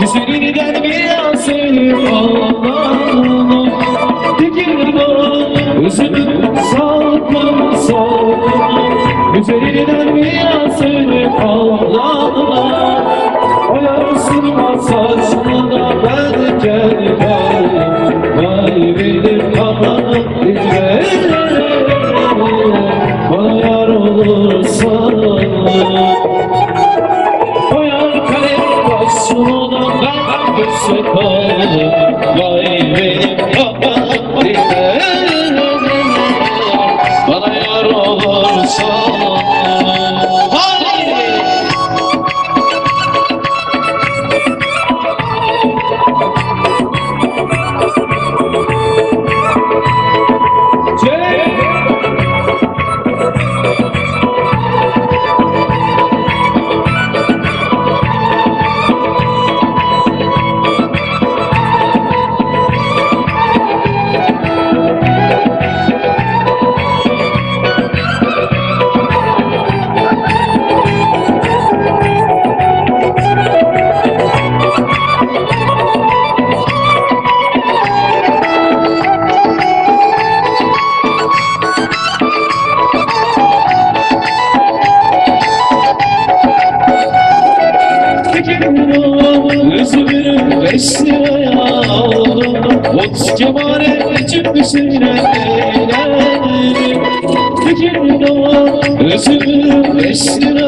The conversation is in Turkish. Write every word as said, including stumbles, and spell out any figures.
Üzerinden bir yazayım Allah'ım. Dikildim üzümün salkım salkım. Üzerinden bir yazayım Allah'ım. Ayarsın saçına ben gel gel. Vay benim kanım dilberim. Bana yar olursan koyar kalem başına ben küsü kaldım. Vay benim kanım dilberim. Bana yar olursan üzümünü beş liraya aldım. Ot kemale cümbüşüne eğlendim. Üzümünü beş liraya